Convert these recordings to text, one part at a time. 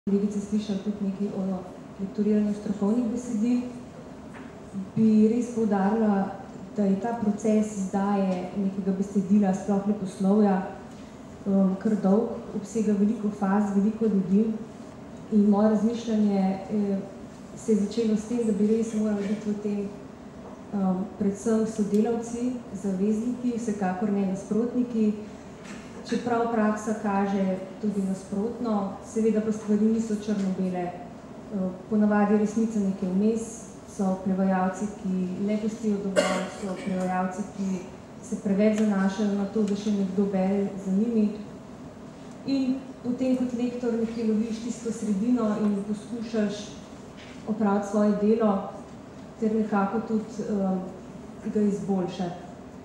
kolegice slišali tudi nekaj o lektoriranju strokovnih besedil, bi res poudarila, da je ta proces izdaje nekega besedila, sploh leposlovja, kar dolg, obsega veliko faz, veliko ljudi in moje razmišljanje se je začelo s tem, da bi res morali biti v tem predvsem sodelavci, zavezniki, vsekakor ne nasprotniki, čeprav praksa kaže tudi nasprotno, seveda pa stvari niso črno-bele. Ponavadi resnica nekaj vmes, so prevajalci, ki ne pustijo dovolj, so prevajalci, ki se preveč zanašajo na to, da še nekdo bere za njimi. In potem kot lektor nekaj loviš tisto sredino in poskušaš opraviti svoje delo, ter nekako tudi ga izboljšati.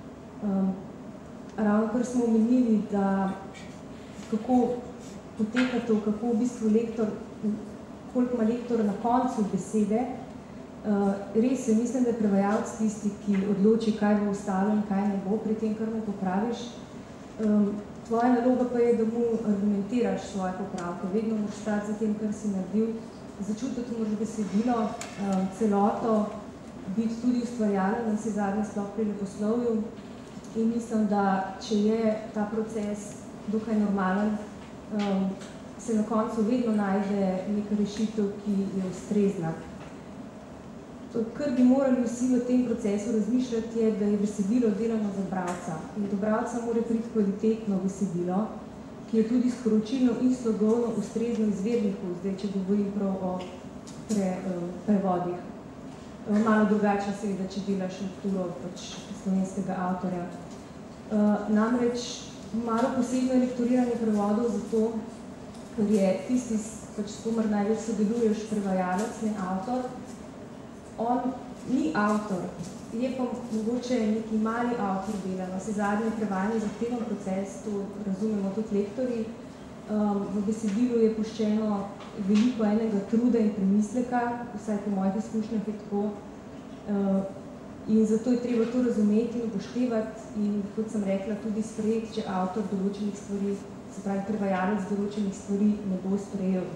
Ravno kar smo omenili, da kako poteka to, kako v bistvu lektor, koliko ima lektor na koncu besede, res je, mislim, da je prevajalec tisti, ki odloči, kaj bo ostalo in kaj ne bo, pri tem, kar mu popraviš. Tvoja naloga pa je, da mu argumentiraš svoje popravke, vedno moraš stati za tem, kar si naredil, začutiti moraš besedilo, celoto, biti tudi ustvarjalen, da si zadnje sploh pri leposlovju. In mislim, da če je ta proces dokaj normalen, se na koncu vedno najde neka rešitev, ki je ustrezna. Kar bi morali vsi v tem procesu razmišljati je, da je besedilo delano za bralca. In do bralca mora priti kvalitetno besedilo, ki je tudi sporočilno in slogovno ustrezno izvedniku, zdaj, če govorim prav o prevodih. Malo drugače seveda, če delaš lekturo slovenskega avtorja. Namreč malo posebno lektoriranje prevodov zato, ker je tisti, s komer največ sodeluješ, prevajalec, ne avtor. On ni avtor, je pa mogoče neki mali avtor dela, no, se zadnje prevajanje zahteven proces, to razumemo tudi lektorji. V besedilu je puščeno veliko enega truda in premisleka, vsaj po mojih izkušnjah je tako. In zato je treba to razumeti in upoštevati in, kot sem rekla, tudi sprejeti, če avtor določenih stvari, se pravi prevajalec določenih stvari ne bo sprejel.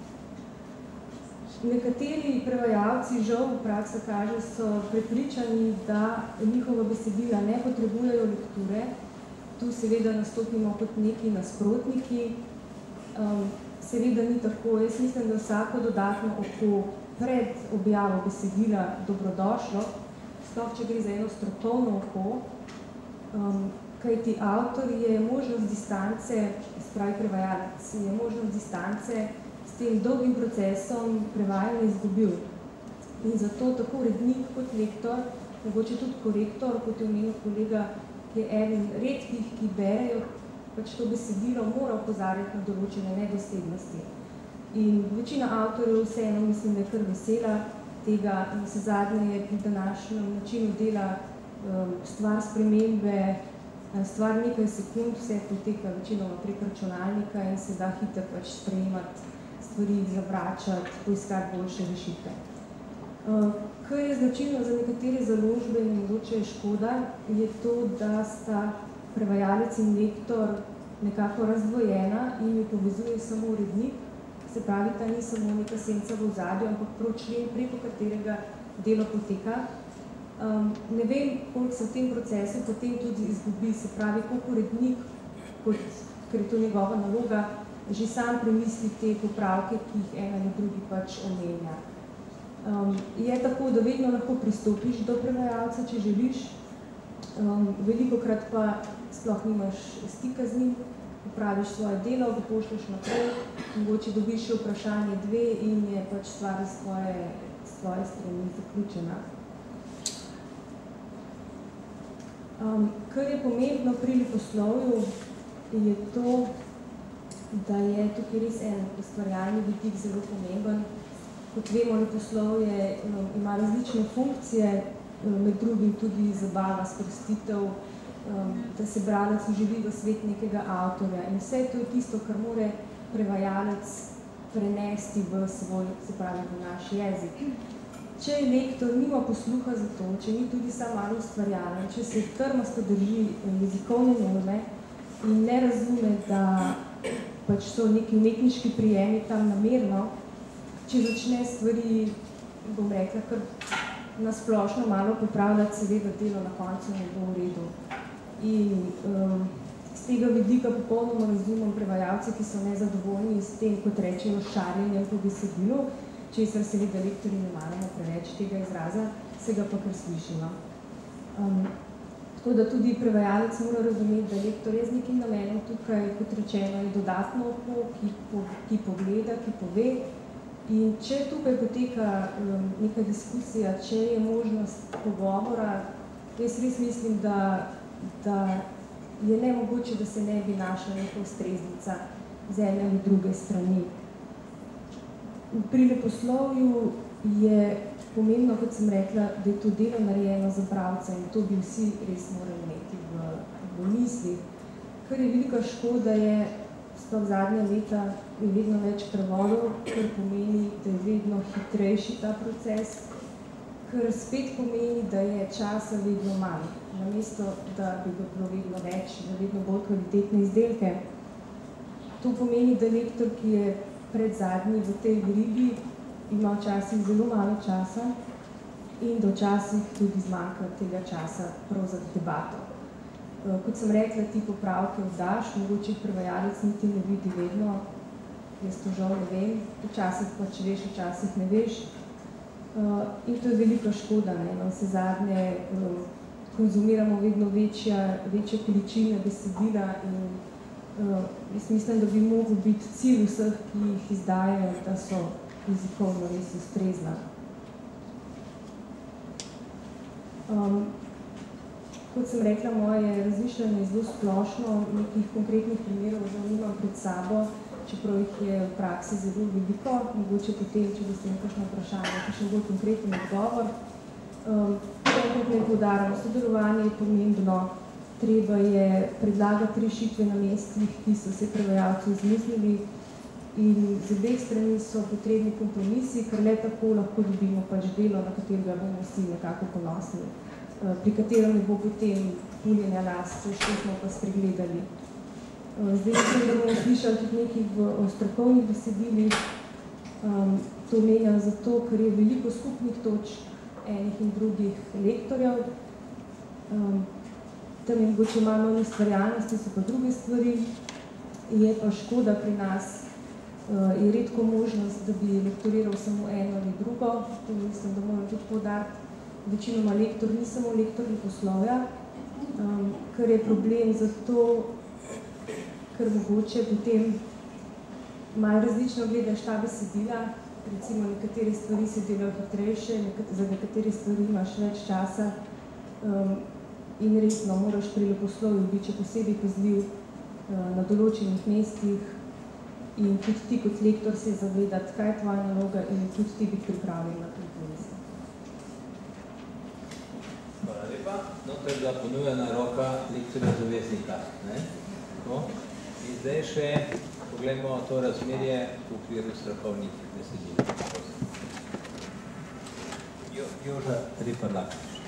Nekateri prevajalci, žal v praksa kaže, so prepričani, da njihova besedila ne potrebujejo lekture. Tu seveda nastopimo kot neki nasprotniki. Seveda ni tako. Jaz mislim, da vsako dodatno oko pred objavo besedila dobrodošlo, sploh če gre za eno strokovno oko, kajti avtor je možnost distance, se pravi prevajalec, je možnost distance s tem dolgim procesom prevajanja izgubil. In zato tako urednik kot lektor, mogoče tudi korektor, kot je omenil kolega, je eden redkih, ki berejo to besedilo, mora opozarjati na določene nedoslednosti. In večina avtorjev vseeno mislim, da je kar vesela tega, in se zadnje je pri današnjem načinu dela stvar spremembe, stvar nekaj sekund, vse poteka večinoma prek računalnika in se da hitro sprejemati stvari, zavračati, poiskati boljše rešitve. Kar je značilno za nekatere založbe in mogoče je škoda, je to, da sta prevajalec in lektor nekako razdvojena in jo povezuje samo urednik, se pravi, ta ni samo neka senca v ozadju, ampak prav člen, preko katerega delo poteka. Ne vem, koliko se v tem procesu potem tudi izgubi, se pravi, koliko urednik, ker je to njegova naloga, že sam premisli te popravke, ki jih ena ali drugi omenja. Je tako, da vedno lahko pristopiš do prevajalca, če želiš, velikokrat pa sploh nimaš stika z njim, upraviš svoje delo, ga pošlješ naprej, mogoče dobiš še vprašanje 2 in je stvar s tvoje strani zaključena. Kar je pomembno pri leposlovju, je to, da je tukaj res en ustvarjalni vidik zelo pomemben. Kot vemo, leposlovje ima različne funkcije, med drugim tudi zabava, sprostitev, da se bralec vživi v svet nekega avtorja. In vse to je tisto, kar mora prevajalec prenesti v svoj, se pravi, v naš jezik. Če lektor nima posluha za to, če ni tudi sam malo ustvarjalen, če se trmasto drži jezikovne norme in ne razume, da pač so neki umetniški prijemi tam namerno, če začne stvari, bom rekla, kar nasplošno malo popravljati, seveda delo na koncu ne bo v redu. In z tega vidika popolnoma razumem prevajalce, ki so nezadovoljni s tem, kot rečejo, šarjenjem po besedilu, česar seveda lektorji ne maramo preveč tega izraza, se ga pa kar slišimo. Tako da tudi prevajalec mora razumeti, da lektor je z nekim namenom tukaj, kot rečeno, je dodatno oko, ki pogleda, ki pove. In če tukaj poteka neka diskusija, če je možnost pogovora, jaz res mislim, da je nemogoče, da se ne bi našla neka ustreznica z ene ali druge strani. Pri leposlovju je pomembno, kot sem rekla, da je to delo narejeno za bralca in to bi vsi res morali imeti v mislih. Kar je velika škoda je, sploh zadnja leta, je vedno več prevodov, kar pomeni, da je vedno hitrejši ta proces, kar spet pomeni, da je časa vedno manj, namesto da bi ga bilo vedno več, da vedno bolj kvalitetne izdelke. To pomeni, da lektor, ki je predzadnji v tej verigi, ima včasih zelo malo časa in da včasih tudi zmanjka tega časa prav za debato. Kot sem rekla, ti popravke oddaš, mogoče jih prevajalec niti ne vidi vedno, jaz to žal ne vem, včasih pač veš, včasih ne veš. In to je velika škoda, ne, no, vse zadnje konzumiramo vedno večje količine besedila in jaz mislim, da bi mogel biti cilj vseh, ki jih izdajajo, da so jezikovno res ustrezna. Kot sem rekla, moje razmišljanje je zelo splošno, nekih konkretnih primerov žal nimam pred sabo, čeprav jih je v praksi zelo veliko, mogoče potem, če boste nekakšno vprašanje, kakšen bolj konkreten odgovor. Enkrat ne poudarjamo, sodelovanje je pomembno, treba je predlagati rešitve na mestih, ki so se prevajalci izmislili, in z obeh strani so potrebni kompromisi, ker le tako lahko dobimo pač delo, na katerega bomo vsi nekako ponosni, pri katerem ne bo potem puljenja las, što smo pa spregledali. Zdaj mislim, da bomo slišali tudi nekaj o strokovnih besedilih. To omenjam zato, ker je veliko skupnih točk enih in drugih lektorjev. Tam je mogoče malo ustvarjalnosti, so pa druge stvari. Je pa škoda pri nas, je redko možnost, da bi lektoriral samo eno ali drugo. To mislim, da moram tudi poudariti. Večinoma lektor ni samo lektor leposlovja, ker je problem zato, ker mogoče potem malo različno gledaš ta besedila. Recimo nekatere stvari se delajo hitrejše, za nekatere stvari imaš več časa in resno moraš pri leposlovju biti posebej pazljiv na določenih mestih. In tudi ti kot lektor se zavedati, kaj je tvoja naloga in tudi ti biti pripravljen na kompromise. Hvala lepa. No, to je bila ponujena roka lektorja zaveznika. In zdaj še pogledamo to razmerje v okviru strokovnih besedil. Joža Riparlak.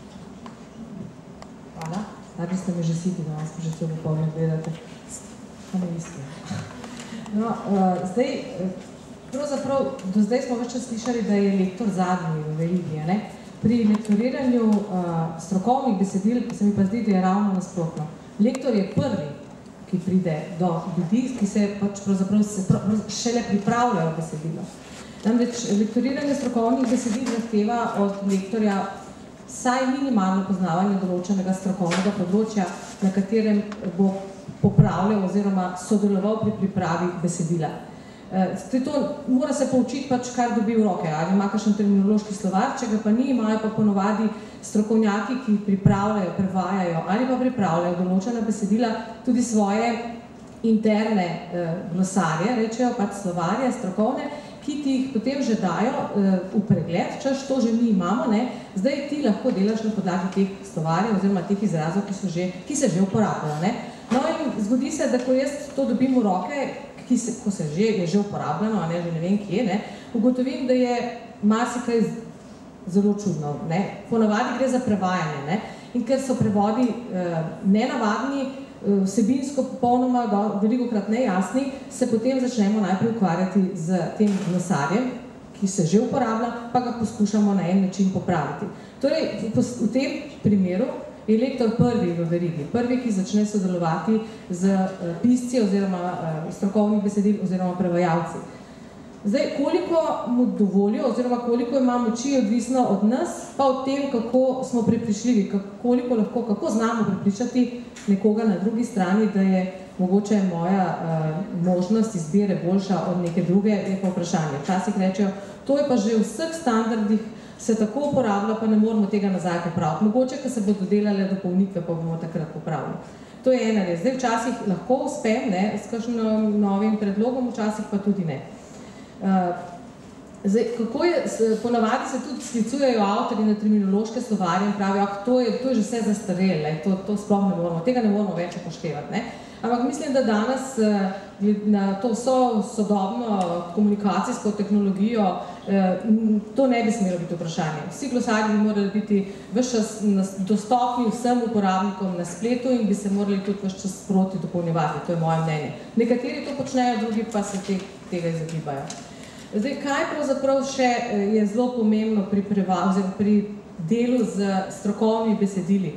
Hvala. Najprej ste me že siti, da vas že celo popoldne gledate. Pa ne isti. No, zdaj, pravzaprav, do zdaj smo več slišali, da je lektor zadnji v verigi, ne? Pri lektoriranju strokovnih besedil se mi pa zdi, da je ravno nasprotno. Lektor je prvi, ki pride do ljudi, ki se pač pravzaprav šele pripravljajo besedilo. Namreč, lektoriranje strokovnih besedil zahteva od lektorja vsaj minimalno poznavanje določenega strokovnega področja, na katerem bo popravljal oziroma sodeloval pri pripravi besedila. To mora se poučiti pač, kar dobi v roke, ali ima kakšen terminološki slovar, če ga pa ni, imajo pa ponovadi strokovnjaki, ki pripravljajo, prevajajo ali pa pripravljajo določena besedila, tudi svoje interne glosarje, rečejo pač slovarje, strokovne, ki ti jih potem že dajo v pregled, češ to že mi imamo, ne? Zdaj ti lahko delaš na podlagi teh slovarjev oziroma teh izrazov, ki se že uporabljajo. Ne? No in zgodi se, da ko jaz to dobim v roke, ko se je že uporabljeno, ne, že ne vem kje, ne, ugotovim, da je marsikaj zelo čudno. Ne. Ponavadi gre za prevajanje. Ne. In ker so prevodi nenavadni, vsebinsko popolnoma velikokrat nejasni, se potem začnemo najprej ukvarjati z tem glosarjem, ki se že uporablja, pa ga poskušamo na en način popraviti. Torej, v tem primeru je lektor prvi v verigi, prvi, ki začne sodelovati z pisci oziroma strokovnih besedil oziroma prevajalci. Zdaj, koliko mu dovolijo oziroma koliko ima moči odvisno od nas, pa od tem, kako smo prepričljivi, kako znamo prepričati nekoga na drugi strani, da je mogoče moja možnost izbire boljša od neke druge, je pa vprašanje. Včasih rečejo, to je pa že v vseh standardih se tako uporablja, pa ne moramo tega nazaj popraviti. Mogoče, ko se bodo delale dopolnitve, pa bomo takrat popravili. To je ena res. Zdaj, včasih lahko uspem, ne, s kakšnim novim predlogom, včasih pa tudi ne. Zdaj, kako je, ponavadi se tudi sklicujejo avtorji na terminološke slovarje in pravijo, to je že vse zastarelo, to sploh ne moramo, tega ne moramo več upoštevati, ne. Ampak mislim, da danes na to vso sodobno komunikacijsko tehnologijo to ne bi smelo biti vprašanje. Vsi glosarji bi morali biti ves čas dostopni vsem uporabnikom na spletu in bi se morali tudi ves čas sproti dopolnjevati, to je moje mnenje. Nekateri to počnejo, drugi pa se tega izogibajo. Zdaj, kaj pravzaprav še je zelo pomembno pri delu z strokovnimi besedili?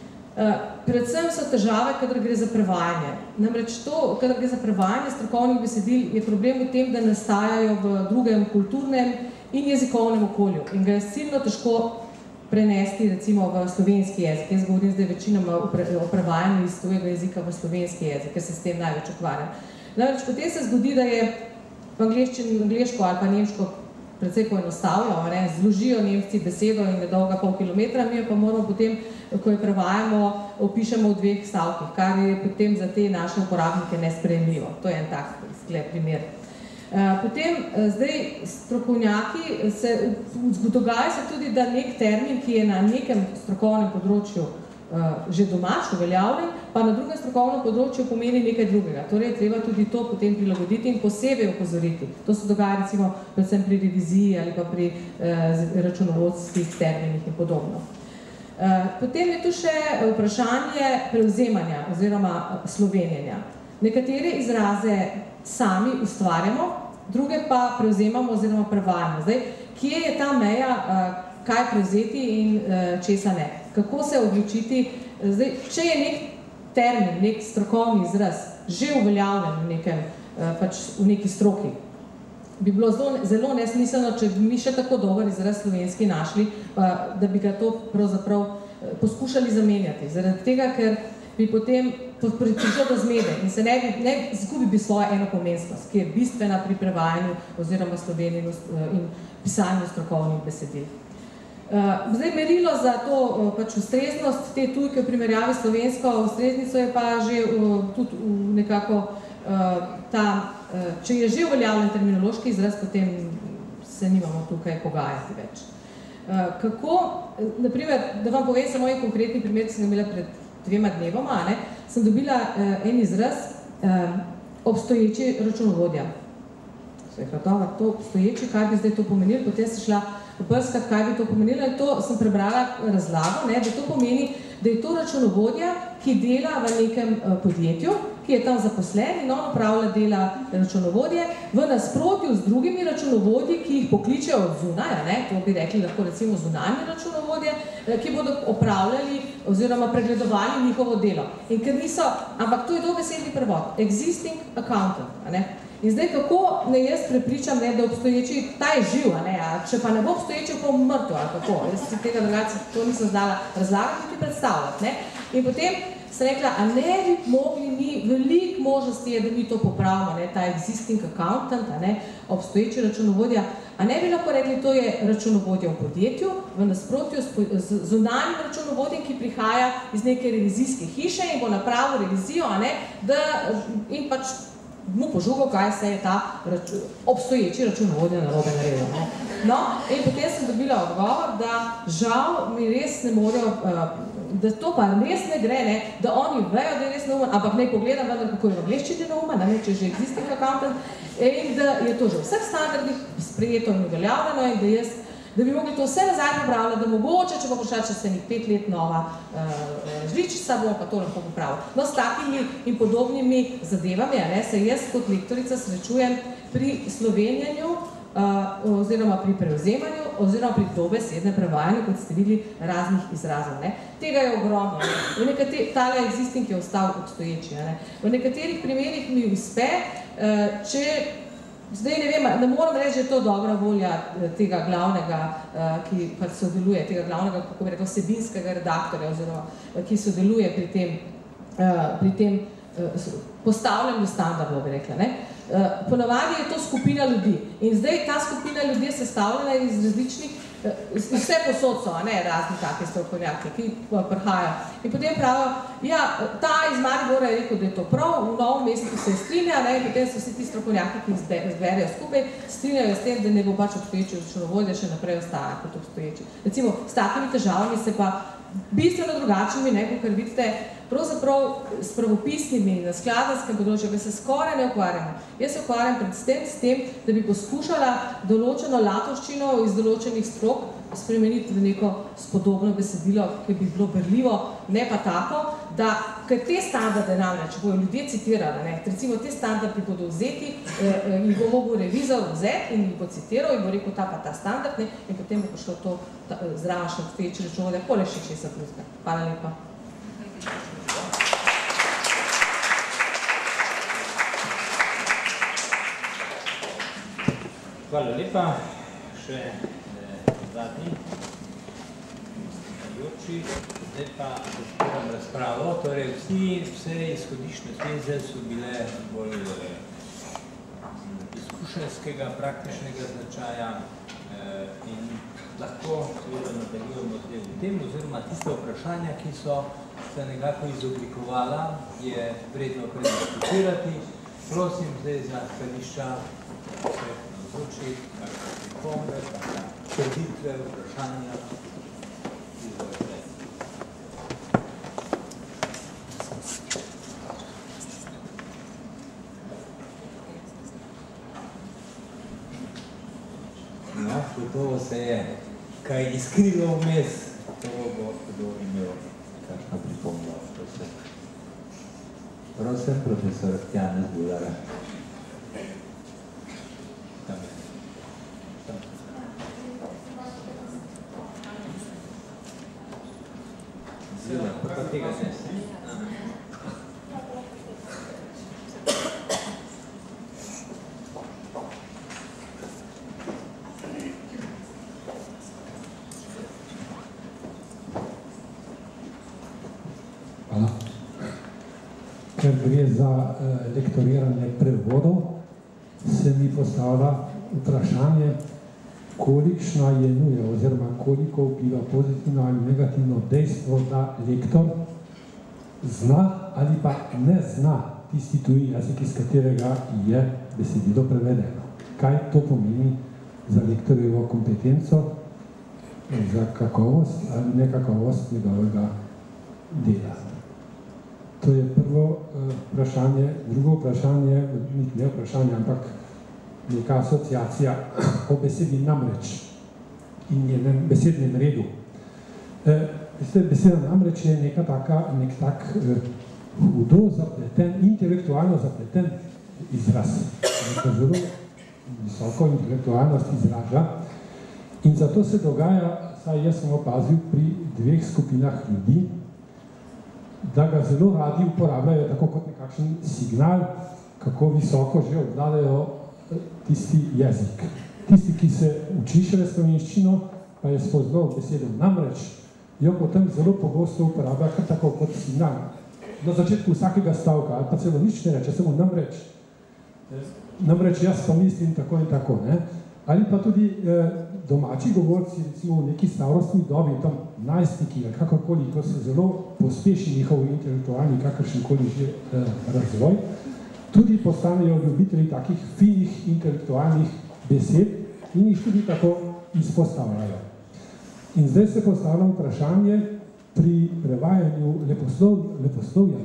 Predvsem so težave, kadar gre za prevajanje. Namreč to, kadar gre za prevajanje strokovnih besedil, je problem v tem, da nastajajo v drugem kulturnem in jezikovnem okolju in ga je silno težko prenesti recimo v slovenski jezik. Jaz govorim zdaj večinoma o prevajanju iz tujega jezika v slovenski jezik, ker se s tem največ ukvarjam. Namreč potem se zgodi, da je v angleško ali pa nemško precej poenostavljajo, zložijo Nemci besedo in je dolga pol kilometra, mi jo pa moramo potem, ko jo prevajamo, opišemo v 2 stavkih, kar je potem za te naše uporabnike nesprejemljivo. To je en tak primer. Potem, zdaj, strokovnjaki, dogaja se tudi, da nek termin, ki je na nekem strokovnem področju že domač, uveljavljen, pa na drugem strokovnem področju pomeni nekaj drugega. Torej, treba tudi to potem prilagoditi in posebej opozoriti. To se dogaja recimo predvsem pri reviziji ali pa pri računovodskih terminih in podobno. Potem je tu še vprašanje prevzemanja oziroma slovenjenja. Nekatere izraze sami ustvarjamo, druge pa prevzemamo oziroma prevajamo. Zdaj, kje je ta meja, kaj prevzeti in česa ne? Kako se odločiti? Zdaj, če je nek termin, nek strokovni izraz že uveljavljen v neki stroki, bi bilo zelo nesmiselno, če bi mi še tako dober izraz slovenski našli, da bi ga to pravzaprav poskušali zamenjati. Zaradi tega, ker bi potem prišlo do zmede in se ne izgubi bi svojo enopomenskost, ki je bistvena pri prevajanju oziroma slovenjenju in pisanju strokovnih besedil. Zdaj, merilo za to ustreznost te tujke v primerjavi s slovensko ustreznico je pa že tudi nekako če je že uveljavljen terminološki izraz, potem se nimamo tukaj pogajati več. Kako, naprimer, da vam povem samo en konkretni primer, ki sem ga imela pred 2 dnevoma, sem dobila en izraz obstoječi računovodja. Se je hratova, to obstoječi, kaj bi zdaj to pomenilo, potem se šla poprskati, kaj bi to pomenilo, in to sem prebrala razlago, da to pomeni, da je to računovodja, ki dela v nekem podjetju, ki je tam zaposlen in on opravlja dela računovodje v nasprotju z drugimi računovodji, ki jih pokličejo od zunaj, to bi rekli lahko recimo zunanji računovodje, ki bodo opravljali oziroma pregledovali njihovo delo. In ker niso, ampak to je dobesedni prevod, existing accountant, In zdaj, kako ne jaz prepričam, da obstoječi, ta je živ, če pa ne bo obstoječi, pa mrtev, ali kako. Jaz si tega drugače, to nisem znala razlagati, niti predstavljati. In potem sem rekla, a ne bi mogli mi, veliko možnosti je, da mi to popravimo, ta existing accountant, obstoječi računovodja, a ne bi lahko rekli, to je računovodja v podjetju, v nasprotju z zunanjim računovodjem, ki prihaja iz neke revizijske hiše in bo napravil revizijo, in pač mu požugal, kaj se je ta obstoječi računovodja narobe naredil. In potem sem dobila odgovor, da žal mi res ne morejo, da to pa res ne gre, da oni vejo, da je res neumen, ampak naj pogledam, kako je v angleščini neumen, če že existing accountant, in da je to že v vseh standardih sprejeto in uveljavljeno in da jaz da bi mogli to vse nazaj popravljati, da mogoče, če bo prišla čez 5 let nova žličica, bomo pa to lahko popravili. No, s takimi in podobnimi zadevami, se jaz kot lektorica srečujem pri slovenjenju, oziroma pri prevzemanju, oziroma pri dobesednem prevajanju, kot ste videli, raznih izrazov. Tega je ogromno. Tale existing je ostal obstoječi. V nekaterih primerih mi uspe, če, zdaj ne vem, ne moram reči, da je to dobra volja tega glavnega, ki pač sodeluje, tega glavnega, kako bi rekel, vsebinskega redaktorja, oziroma ki sodeluje pri tem postavljanju standardov, bi rekla. Ponavadi je to skupina ljudi in zdaj ta skupina ljudi je sestavljena iz različnih, vse posod so, razni take strokovnjaki, ki prihajajo. In potem pravijo, ja, ta iz Maribora je rekel, da je to prav, v Novem mestu se strinja, in potem so vsi ti strokovnjaki, ki zberejo skupaj, strinjajo s tem, da ne bo pač obstoječi računovodja še naprej ostaja kot obstoječi. Recimo, s takimi težavami se pa bistveno drugačnimi, kot vidite, pravzaprav s pravopisnimi na skladarskem področju, ki se skoraj ne ukvarjamo. Jaz se ukvarjam predvsem s tem, da bi poskušala določeno latovščino iz določenih strok spremeniti v neko spodobno besedilo, ki bi bilo berljivo, ne pa tako, da, ker te standarde namreč bojo ljudje citirali, recimo te standardi bodo vzeti, jih bo mogel revizor vzeti in jih bo citiral in bo rekel ta pa ta standard, in potem bo prišlo to zraven še obstoječi računovodja, poleg še česa drugega. Hvala lepa. Hvala lepa. Še zadnji. Zdaj pa odpiram razpravo. Torej, vse izhodišne teze so bile bolj izkušenjskega, praktičnega značaja in lahko seveda nadaljujemo zdaj v tem, oziroma tiste vprašanja, ki so se nekako izoblikovala, je vredno prediskutirati. Prosim zdaj za stališča vseh navzočih, kakšne pripombe, kakšne trditve, vprašanja. No, gotovo se je kaj iskrilo vmes, to bo kdo imel kakšna pripomba. Prosim, profesor Janez Bulara. Ker gre za lektoriranje prevodov, se mi postavlja vprašanje, kolikšna je nuja oziroma koliko vpliva pozitivno ali negativno dejstvo, da lektor zna ali pa ne zna tisti tuji jezik, iz katerega je besedilo prevedeno. Kaj to pomeni za lektorjevo kompetenco, za kakovost ali nekakovost njegovega dela? To je prvo vprašanje. Drugo vprašanje, ne vprašanje, ampak neka asociacija o besedi namreč in njenem besednem redu. Beseda namreč je nek tak hudo zapleten, intelektualno zapleten izraz. Neka zelo visoko intelektualnost izraža. In zato se dogaja, saj jaz sem opazil pri dveh skupinah ljudi, da ga zelo radi uporabljajo tako kot nekakšen signal, kako visoko že obvladajo tisti jezik. Tisti, ki se uči šele slovenščino, pa je spoznal besedo namreč, jo potem zelo pogosto uporablja kar tako kot signal. Na začetku vsakega stavka, ali pa celo nič ne reče, samo namreč. Namreč jaz pa mislim tako in tako. Ali pa tudi domači govorci, recimo v neki starostni dobi, tam najstniki ali kakorkoli, ko se zelo pospeši njihov intelektualni, kakršenkoli že razvoj, tudi postanejo ljubitelji takih finih intelektualnih besed in jih tudi tako izpostavljajo. In zdaj se postavlja vprašanje pri prevajanju leposlovja.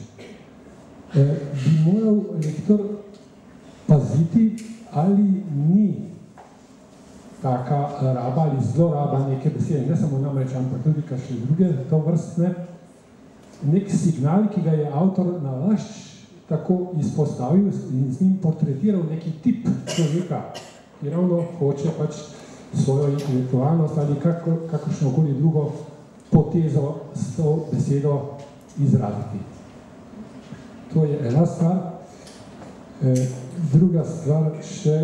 Bi moral lektor paziti, ali ni taka raba ali zloraba neke besede, ne samo namreč, ampak tudi kakšne druge to vrstne, nek signal, ki ga je avtor nalašč tako izpostavil in z njim portretiral neki tip človeka, ki ravno hoče pač svojo intelektualnost ali kakršnokoli drugo potezo s to besedo izraziti. To je ena stvar. Druga stvar še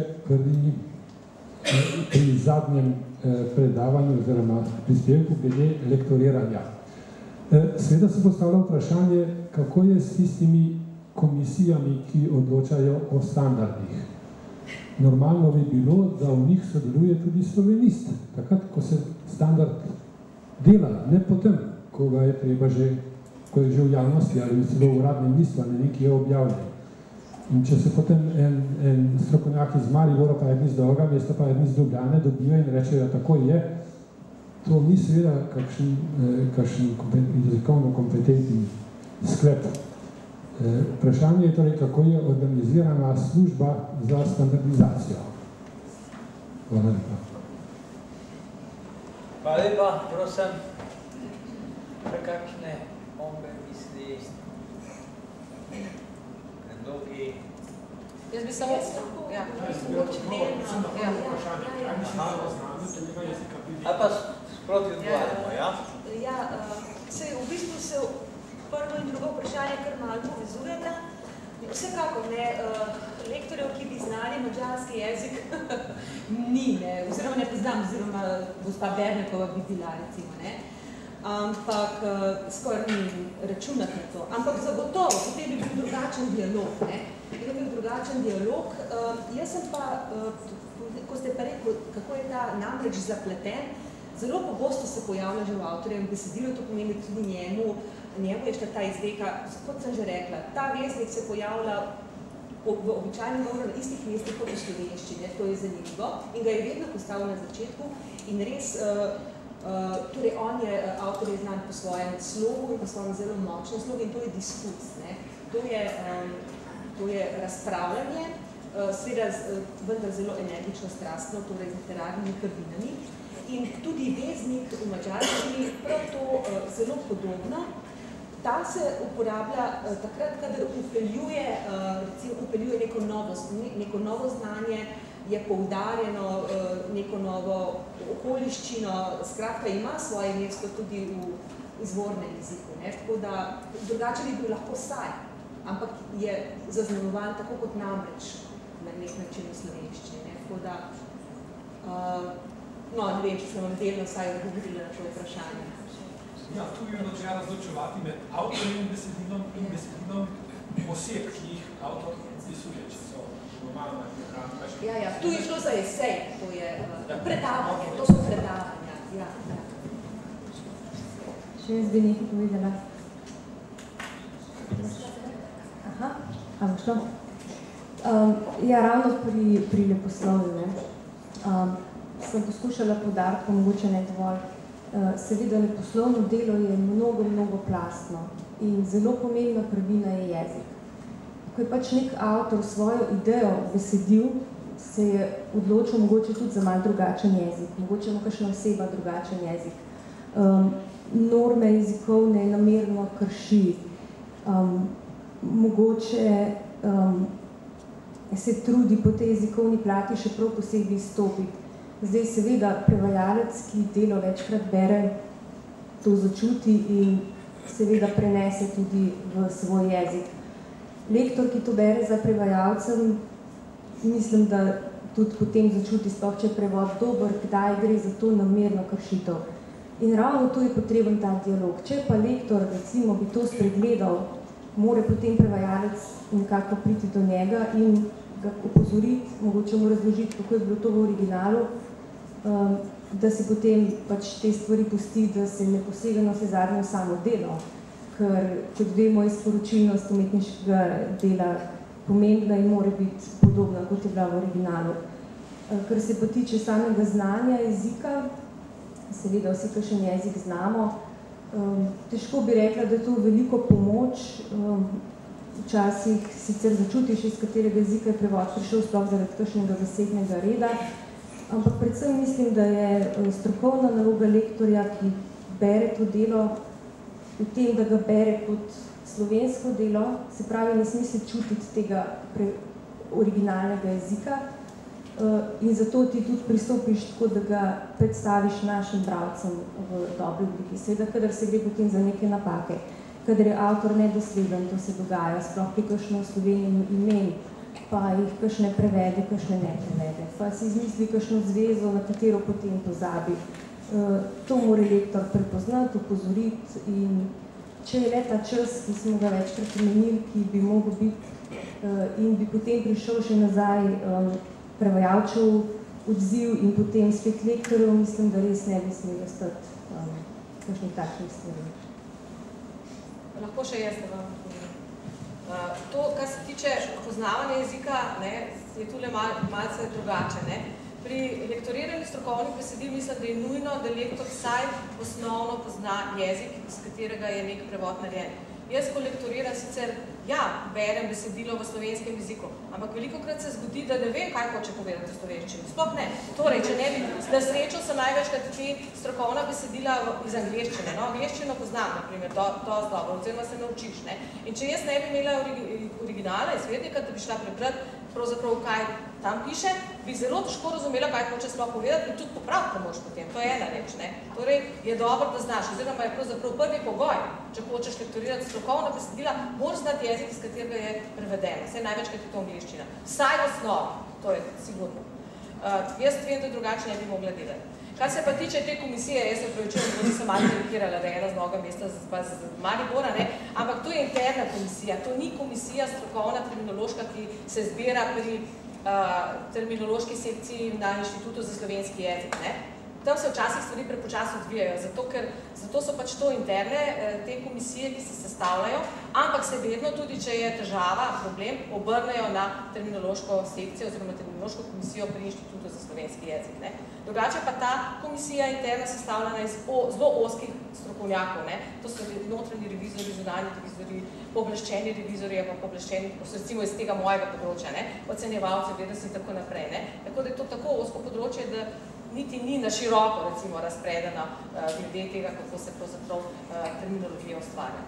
pri zadnjem predavanju oziroma prispevku glede lektoriranja. Seveda se postavlja vprašanje, kako je s tistimi komisijami, ki odločajo o standardih. Normalno bi bilo, da v njih sodeluje tudi slovenist, takrat, ko se standard dela, ne potem, ko ga je treba že, ko je že v javnosti ali celo v uradnem listu ali nekje objavljen. In če se potem en strokovnjak iz Maribora, pa eden iz Dolga mesta, pa eden iz Ljubljane dobijo in rečejo, tako je, to ni seveda kakšen jezikovno kompetentni sklep. Vprašanje je torej, kako je organizirana služba za standardizacijo. Hvala lepa. Hvala lepa, prosim, kakšne ombe misli, predlogi. Jaz bi samo... Ali pa sproti odgovarjamo, ja? Ja, v bistvu se prvo in drugo vprašanje kar malo povezujeta. Vsekakor ne, lektorjev, ki bi znali madžarski jezik, ni, ne, oziroma ne poznam, oziroma gospa Bernekova bi bila, recimo, ne. Ampak skoraj ni računati na to. Ampak zagotovo, potem bi bil drugačen dialog, ne. Potem bi bil drugačen dialog. Jaz sem pa, ko ste pa rekel, kako je ta namreč zapleten, zelo pogosto se pojavlja že v avtorjem besedilu, to pomeni tudi njemu je šla ta izreka, kot sem že rekla, ta veznik se pojavlja v običajnem govoru na istih mestih kot v slovenščini, to je zanimivo in ga je vedno postavil na začetku in res, torej on je, avtor je znan po svojem slogu in po svojem zelo močnem slogu in to je diskurs, ne. To je razpravljanje, seveda vendar zelo energično, strastno, torej z literarnimi prvinami. In tudi veznik v madžarščini prav to zelo podobno. Ta se uporablja takrat, kadar upeljuje neko novo znanje, je poudarjeno neko novo okoliščino, skratka ima svoje mesto tudi v izvornem jeziku. Tako da drugače bi bil lahko saj, ampak je zaznamovan tako kot namreč na nek način v slovenščini. Tako da, no, ne vem, če sem vam delno vsaj odgovorila na to vprašanje. Ja, tu bi bilo treba razločevati med avtorjem besedilom in besedilom oseb, ki jih avtor pisuje, če so normalno nekaj. Ja, tu je šlo za esej, to je predavanje, to so predavanja. Ja. Še jaz bi nekaj povedala. Aha, a bo šlo? Ja, ravno pri leposlovju, sem poskušala poudariti, pa mogoče ne dovolj. Seveda leposlovno delo je mnogo plastno in zelo pomembna prvina je jezik. Ko je pač nek avtor svojo idejo besedil, se je odločil mogoče tudi za malo drugačen jezik, mogoče ima kakšna oseba drugačen jezik. Norme jezikovne namerno krši, mogoče se trudi po tej jezikovni plati še prav posebej izstopiti. Zdaj seveda prevajalec, ki delo večkrat bere, to začuti in seveda prenese tudi v svoj jezik. Lektor, ki to bere za prevajalcem, mislim, da tudi potem začuti, sploh če je prevod dober, kdaj gre za to namerno kršitev. In ravno to je potreben ta dialog. Če pa lektor, recimo, bi to spregledal, mora potem prevajalec nekako priti do njega in ga opozoriti, mogoče mu razložiti, kako je bilo to v originalu, da se potem pač te stvari pusti, da se ne posega na vse zadnje v samo delo, ker, kot vemo, je sporočilnost umetniškega dela pomembna in mora biti podobna, kot je bila v originalu. Kar se pa tiče samega znanja jezika, seveda vsi kakšen jezik znamo, težko bi rekla, da je to veliko pomoč, včasih sicer začutiš, iz katerega jezika je prevod prišel, sploh zaradi kakšnega besednega reda, ampak predvsem mislim, da je strokovna naloga lektorja, ki bere to delo, v tem, da ga bere kot slovensko delo, se pravi, ne sme se čutiti tega originalnega jezika in zato ti tudi pristopiš tako, da ga predstaviš našim bralcem v dobri obliki. Seveda, kadar se gre potem za neke napake, kadar je avtor nedosleden, to se dogaja, sploh pri kakšno Sloveniju imen, pa jih kakšne prevede, kakšne ne prevede, pa si izmisli kakšno zvezo, na katero potem pozabi. To mora lektor prepoznati, upozoriti in če je le ta čas, ki smo ga večkrat omenili, ki bi mogel biti in bi potem prišel še nazaj prevajalčev odziv in potem spet lektorjev, mislim, da res ne bi smeli ostati kakšnih takšnih stvari. Lahko še jaz, da vam povem. To, kar se tiče poznavanja jezika, je tule malce drugače. Pri lektoriranju strokovnih besedil mislim, da je nujno, da lektor vsaj osnovno pozna jezik, iz katerega je nek prevod narejen. Jaz, ko lektoriram, sicer, berem besedilo v slovenskem jeziku, ampak velikokrat se zgodi, da ne vem, kaj hoče povedati v slovenščini. Sploh ne. Torej, če ne bi, na srečo sem največkrat te strokovna besedila iz angleščine. Angleščino poznam, na primer, dosti dobro, oziroma se naučiš. In če jaz ne bi imela originala, izvednika, da bi šla prebrati, pravzaprav, kaj tam piše, bi zelo težko razumela, kaj hoče sploh povedati in tudi popraviti moraš potem. To je ena reč. Torej, je dobro, da znaš. Oziroma je pravzaprav prvi pogoj, če hočeš lektorirati strokovna besedila, moraš znati jezik, iz katerega je prevedeno. Vse največkrat je to angleščina. Vsaj v osnovi, to je sigurno. Jaz vem, da drugače ne bi mogla delati. Kar se pa tiče te komisije, jaz se pravičujem, da nisem malo karikirala, da je ena z noga mesta z Maribora, ampak to je interna komisija, to ni komisija strokovna, terminološka, ki se zbira pri terminološki sekciji na Inštitutu za slovenski jezik. Tam se včasih stvari prepočasno odvijajo, zato so pač to interne te komisije, ki se sestavljajo, ampak se vedno tudi, če je težava, problem, obrnejo na terminološko sekcijo oziroma terminološko komisijo pri Inštitutu za slovenski jezik. Drugače pa ta komisija interna sestavljena iz zelo oskih strokovnjakov. To so notranji revizori, zunanji revizori, pooblaščeni revizori, pa pooblaščeni, recimo iz tega mojega področja, ocenjevalci, vednosti in tako naprej. Tako da je to tako osko področje, da niti ni na široko, recimo, razpredena glede tega, kako se pravzaprav terminologija ustvarja.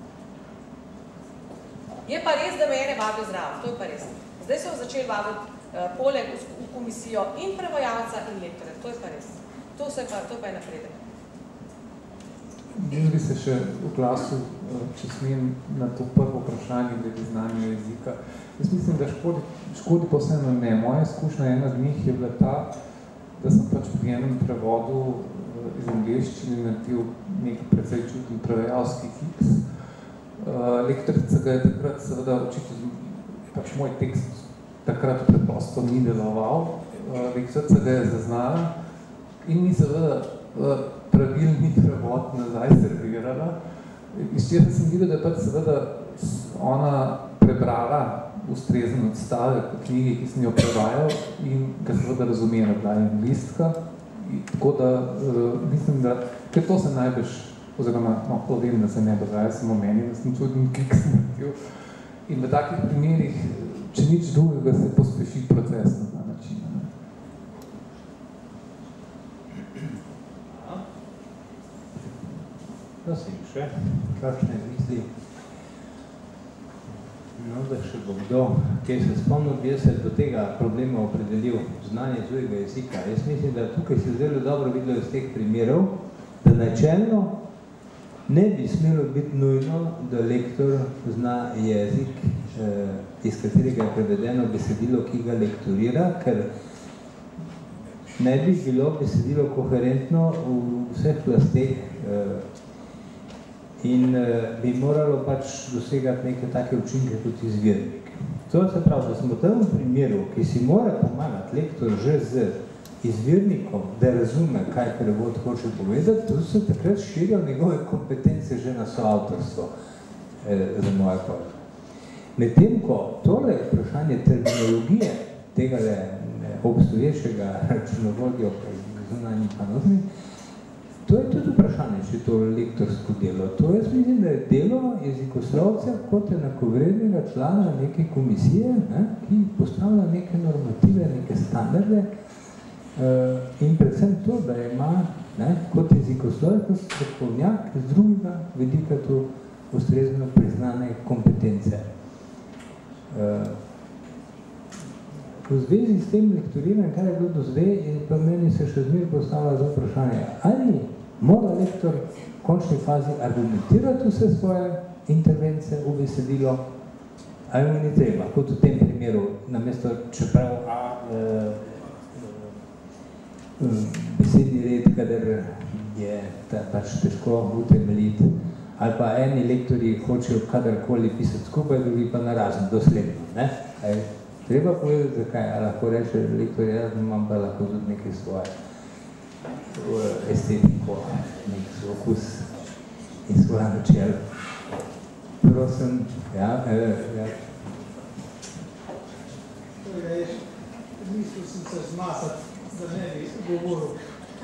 Je pa res, da mene vabijo zraven, to je pa res. Zdaj so začeli vabiti poleg v komisijo in prevajalca in lektorja, to je pa res. To pa je napredek. Jaz bi se še oglasil, če smem, na to prvo vprašanje glede znanja jezika. Jaz mislim, da škodi posebno ne. Moja izkušnja ena od njih je bila ta, da sem pač pri enem prevodu iz angleščine naredil nek precej čuten prevajalski kiks. Lektorica ga je takrat seveda očitno, pač moj tekst takrat preprosto ni deloval. Lektorica ga je zaznala in mi seveda pravilni prevod nazaj servirala. Iz čega sem videl, da je pač seveda ona prebrala ustrezen odstavek v knjigi, ki sem jo prevajal in ga seveda razumela, da je anglistka. Tako da mislim, da ker to se najbrž, oziroma povem, da se ne dogaja samo meni, da sem čuden kiks naredil. In v takih primerih, če nič drugega, se pospeši proces na ta način. Prosim, še kakšne misli? No, da še bo kdo, kjer se spomnil, bi se do tega problema opredelil znanje tujega jezika. Jaz mislim, da tukaj se zelo dobro videlo iz teh primerov, da načelno ne bi smelo biti nujno, da lektor zna jezik, iz katerega je prevedeno besedilo, ki ga lektorira, ker ne bi bilo besedilo koherentno v vseh plasteh in bi moralo pač dosegati neke take učinke kot izvirnik. To se pravi, da smo v tem primeru, ki si mora pomagati lektor že z izvirnikom, da razume, kaj prevod hoče povedati, to se takrat širijo njegove kompetence že na soavtorstvo za moje pojme. Medtem ko tole vprašanje terminologije tega obstoječega računovodja zunanji panovni, to je tudi vprašanje, če je to lektorsko delo. To jaz mislim, da je delo jezikoslovca kot enakovrednega člana neke komisije, ki postavlja neke normative, neke standarde In predvsem to, da ima kot jezikoslovec, kot strokovnjak z drugega vidika to ustrezno priznane kompetence. V zvezi s tem lektoriranjem, kar je bilo do zdaj, je pa meni se še zmeraj postavila za vprašanje, ali mora lektor v končni fazi argumentirati vse svoje intervence v besedilo, ali mu ni treba, kot v tem primeru, namesto čeprav besedni red, kadar je pač težko utemeljiti, ali pa eni lektorji hočejo kadarkoli pisati skupaj, drugi pa narazen, dosledno. Treba povedati, zakaj, ali lahko reče lektor, jaz imam pa lahko tudi nekaj svoje estetiko, nek okus in svoje načel. Prosim, Mislil sem se zmasati, da ne bi govoril.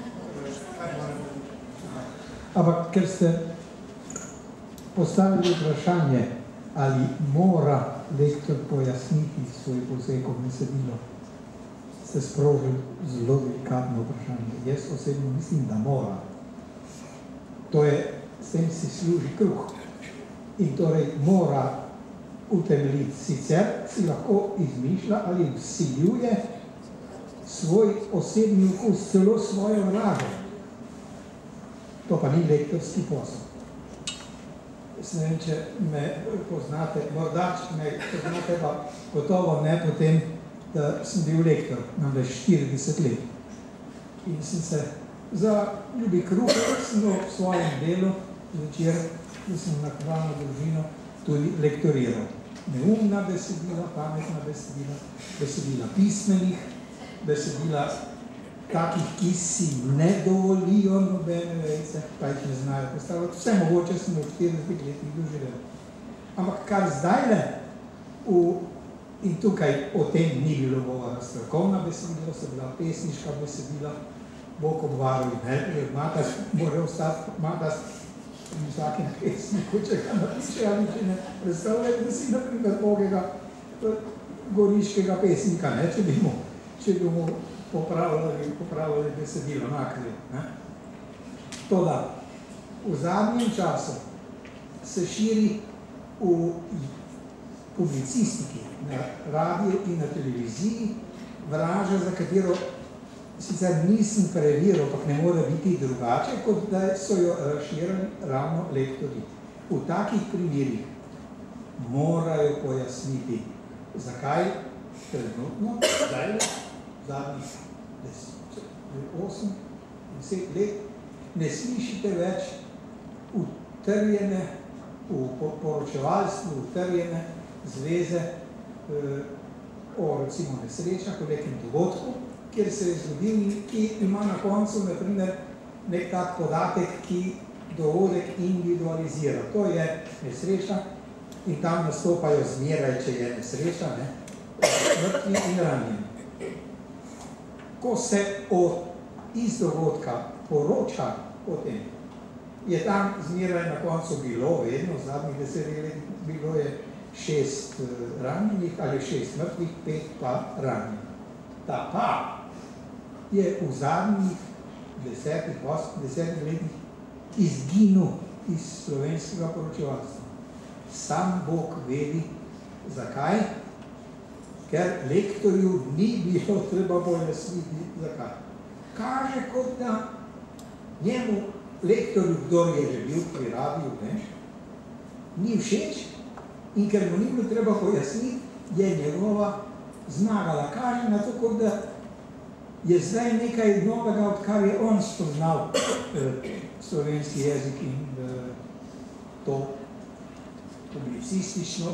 Ampak, ker ste postavili vprašanje, ali mora lektor pojasniti svoj poseg v besedilo, ste sprožili zelo delikatno vprašanje. Jaz osebno mislim, da mora. To je, s tem si služi kruh. In torej mora utemeljiti. Sicer si lahko izmišlja ali vsiljuje svoj osebni okus, celo svojo vražo. To pa ni lektorski posel. Jaz ne vem, če me poznate, morda me poznate, pa gotovo ne potem, da sem bil lektor, namreč 40 let. In sem se za ljubi kruh, sem v svojem delu zvečer, da sem na hvalno družino tudi lektoriral. Neumna besedila, pametna besedila, besedila pismenih, besedila takih, ki si ne dovolijo nobene vejce, pa jih ne znajo postavljati. Vse mogoče sem v 40 letih doživel. Ampak kar zdajle, in tukaj o tem ni bilo govora, strokovna besedila, so bila pesniška besedila, Bog obvaruj, Matas mora ostati, Matas in vsakem pesniku, če ga napiše, ali če ne predstavljati, da si naprimer Bogega goriškega pesnika, če bi mu popravljali besedilo, nakli. Toda, v zadnjem času se širi v publicistiki, na radiju in na televiziji, vraža, za katero sicer nisem preveril, ampak ne more biti drugače, kot da so jo razširali ravno lektorji. V takih primerih morajo pojasniti, zakaj trenutno, zdaj, zadnjih 8-10 let, ne slišite več utrjene, v poročevalstvu utrjene zveze o recimo nesrečah, o nekem dogodku, kjer se je zgodil, ki ima na koncu, naprimer, nek tak podatek, ki dogodek individualizira. To je nesreča in tam nastopajo zmeraj, če je nesreča, mrtvi in ranjeni. Ko se iz dogodka poroča o tem, je tam zmeraj na koncu bilo, vedno, zadnjih 10 let bilo je 6 ranjenih ali 6 mrtvih, 5 pa ranjenih. Ta pa je v zadnjih 10 letih izginil iz slovenskega poročevalstva. Sam Bog vedi, zakaj, ker lektorju ni bilo treba pojasniti, zakaj. Kaže, kot da njemu lektorju, kdor je že bil pri radiju, ni všeč in ker mu ni bilo treba pojasniti, je njegova zmagala. Kaže na to, kot da je zdaj nekaj novega, odkar je on spoznal slovenski jezik in to publicistično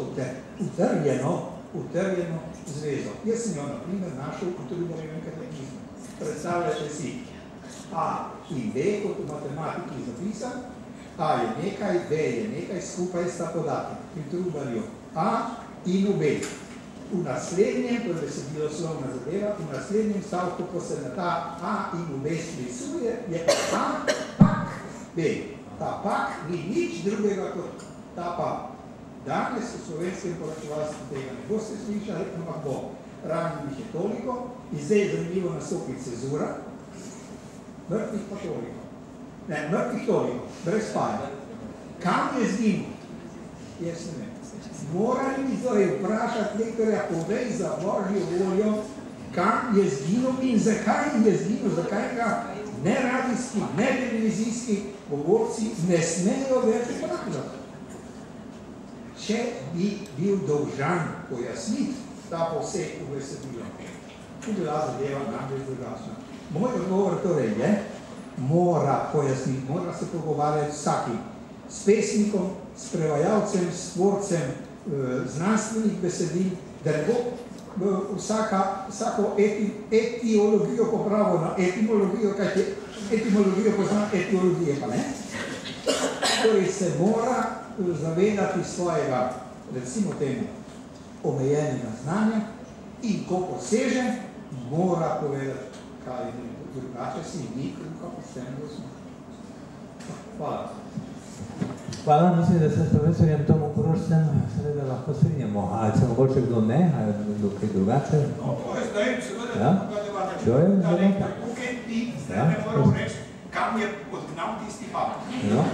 utrjeno zvezo. Jaz sem jo, na primer, našel v Trubarjevem katekizmu. Predstavljate si A in B, kot v matematiki zapisan, A je nekaj, B je nekaj, skupaj sta podatek. Pri Trubarju A in B. V naslednjem, to je besedilo slovna zadeva, v naslednjem stavku, ko se na ta A in B sklicuje, je A pak B. Ta pak ni nič drugega kot ta pak. Danes v slovenskem poročevalstvu tega ne boste slišali, ampak bo. ranjenih je toliko, in zdaj je zanimivo nastopi cezura, mrtvih pa toliko. Ne, mrtvih toliko, brez spaja. Kam je zginil? Jaz ne vem. Morali bi torej vprašati lektorja, povej za Božjo voljo, kam je zginil in zakaj je zginil, zakaj ga ne radijski, ne televizijski govorci ne smejo več uporabljati. Če bi bil dolžan pojasniti ta poseg v besedilo, bi bila zadeva namreč drugačna. Moj odgovor torej je, mora pojasniti, mora se pogovarjati vsakim, s pesnikom, s prevajalcem, s tvorcem znanstvenih besedil, da ne bo vsako etiologijo popravil na etimologijo, kajti etimologijo pozna, etiologije pa ne. Torej se mora zavedati svojega, recimo temu, omejenega znanja in ko poseže, mora povedati, kaj je drugače si ni kruha poštenega osnovno. Hvala. Hvala, mislim, da se s profesorjem Tomom Korošcem seveda lahko strinjamo. Ali se mogoče kdo ne, ali kdo kaj drugače? No, to je zdaj, seveda, ja? To je debata. Tukaj ti zdaj ne moram reči, kam je odgnal tisti pap. No.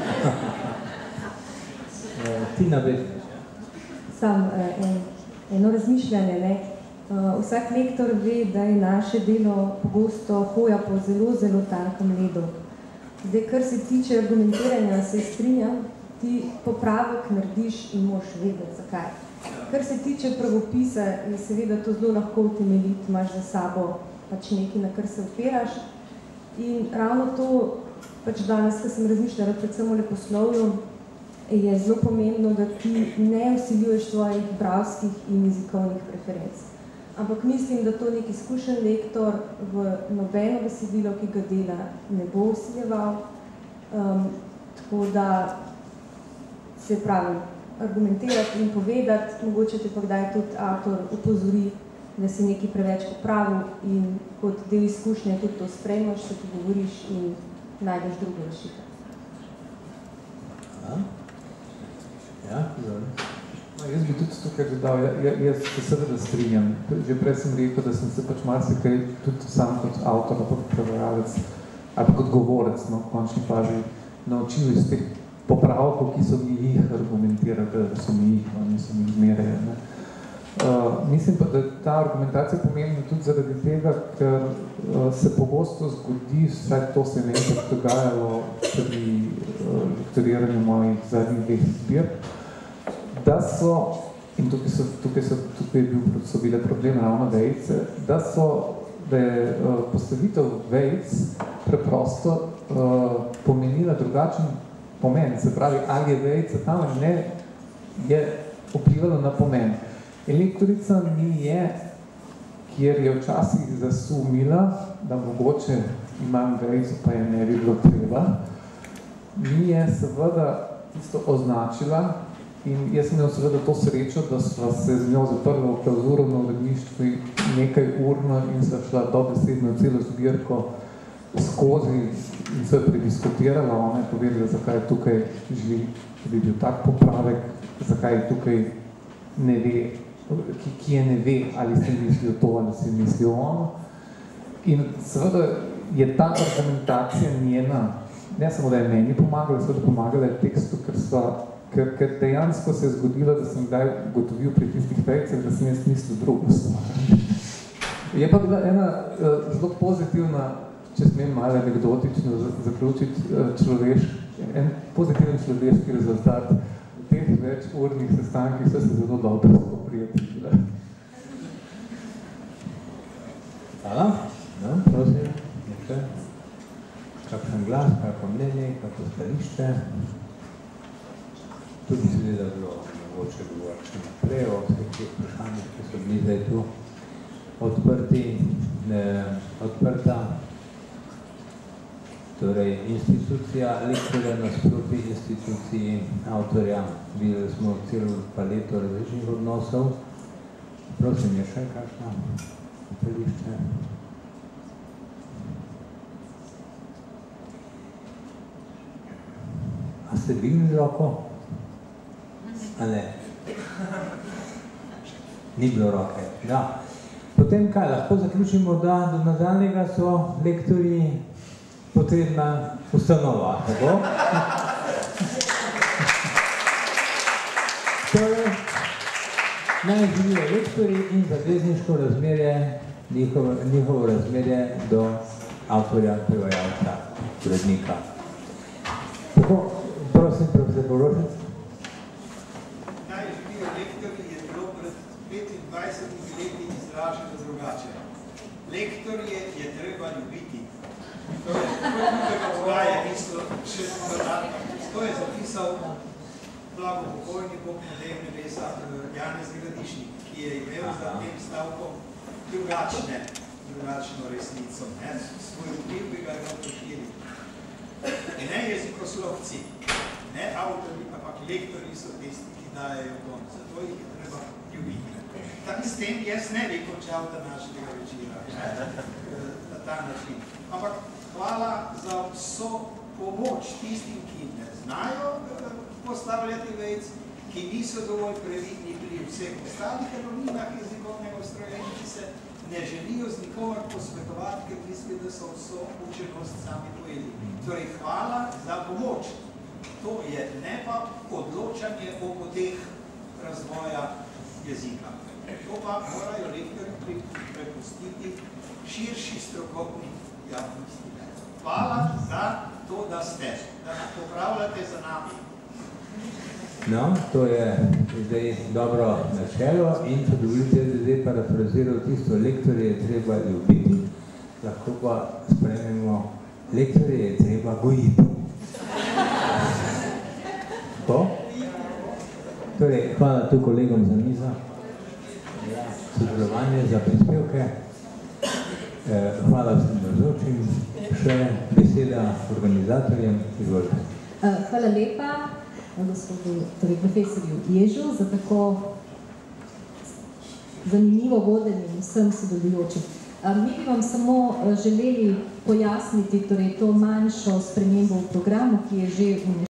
Tina Bežnič. Sam eno razmišljanje, ne. Vsak lektor ve, da je naše delo pogosto hoja po zelo, zelo tankem ledu. Zdaj, kar se tiče argumentiranja, se strinjam, ti popravek narediš in moraš vedeti, zakaj. Kar se tiče pravopisa, je seveda to zelo lahko utemeljiti, imaš za sabo pač nekaj, na kar se opiraš. In ravno to, pač danes, ko sem razmišljala predvsem o leposlovju, je zelo pomembno, da ti ne vsiljuješ svojih bralskih in jezikovnih preferenc. Ampak mislim, da to nek izkušen lektor v nobeno besedilo, ki ga dela, ne bo vsiljeval. Tako da se pravi, argumentirati in povedati, mogoče te pa kdaj tudi avtor upozori, da si nekaj preveč popravil in kot del izkušnje tudi to sprejmeš, se pogovoriš in najdeš drugo rešitev. Ja, jaz bi tudi tukaj dodal, jaz se seveda strinjam. Že prej sem rekel, da sem se pač marsikaj tudi sam kot avtor, kot prevajalec ali kot govorec, no, v končni fazi naučil iz teh popravkov, ki so mi jih argumentirali, da so mi jih, niso mi zmeraj. Mislim pa, da ta argumentacija pomembna tudi zaradi tega, ker se pogosto zgodi, vsaj to se je nekaj dogajalo pri lektoriranju mojih zadnjih dveh zbir, da so, in tukaj so bile probleme ravno vejice, da je postavitev vejic preprosto pomenila drugačen pomen. Se pravi, ali je vejica tam ali ne, je vplivalo na pomen. Elektorica mi je, kjer je včasih zasumila, da mogoče imam vejico, pa je ne bi bilo treba, mi je seveda tisto označila. In jaz sem imel seveda to srečo, da sva se z njo zaprla v klauzuro na uredništvu nekaj urno in sva šla dobesedno celo zbirko skozi in se prediskutirala. Ona je povedala, zakaj tukaj želi, da bi bil tak popravek, zakaj tukaj ne ve, ki je ne ve, ali si mislil to, ali si mislil ono. In seveda je ta argumentacija njena, ne samo da je meni pomagala, seveda pomagala je tekstu, ker dejansko se je zgodilo, da sem kdaj ugotovil pri tistih vejcah, da sem jaz mislil drugo stvar. Je pa bila ena zelo pozitivna, če smem malo anekdotično zaključiti, en pozitiven človeški rezultat v teh več urnih sestankih, so se zelo dobro spoprijateljile. Hvala. No, prosim, nekaj. Kakšen glas, kako mnenje, kako stališče. Tudi seveda bilo mogoče govoriti še naprej o vseh teh vprašanjih, ki so bili zdaj tu odprta. Torej, institucija lektorja nasproti instituciji avtorja. Videli smo celo paleto različnih odnosov. Prosim, je še kakšno stališče? A ste dvignili roko? A ne? Ni bilo roke. Ja. Potem kaj, lahko zaključimo, da do nadaljnjega so lektorji potrebna ustanova, tako? Torej, naj živijo lektorji in zavezniško razmerje, njihovo razmerje do avtorja, prevajalca, urednika. Tako, prosim, profesor Borošec. Naj živijo lektorji je bilo pred 25 leti izraženo drugače. Lektorje je treba ljubiti. Torej, ljubega Boga je mislil še dodatno. To je zapisal blagopokojni Bog model nebesa Janez Gradišnik, ki je imel za tem stavkom drugačno resnico. Svoj vpliv bi ga imel poširil. In ne jezikoslovci, ne avtori, ampak lektori so tisti, ki dajejo ton. Zato jih je treba ljubiti. S tem jaz ne bi končal današnjega večera na ta način. Ampak hvala za vso pomoč tistim, ki ne znajo postavljati vejc, ki niso dovolj previdni pri vseh ostalih anoninah jezikovnega ustrojenja, ki se ne želijo z nikomer posvetovati, ker misli, da so vso učenost sami pojeli. Torej, hvala za pomoč. To je ne pa odločanje o poteh razvoja jezika. To pa morajo lektorji prepustiti širši strokovni javnosti. Hvala za to, da ste, da nas popravljate za nami. No, to je zdaj dobro načelo in če dovolite, zdaj parafraziral tisto, lektorje je treba ljubiti, lahko pa sprememo, lektorje je treba gojiti. Tako? Torej, hvala tu kolegom za mizo, sodelovanje, za prispevke. Hvala vsem navzočim. Še beseda organizatorjem. Izvolite. Hvala lepa gospodu, torej profesorju Ježu, za tako zanimivo vodenje vsem sodelujočim. Mi bi vam samo želeli pojasniti torej to manjšo spremembo v programu, ki je že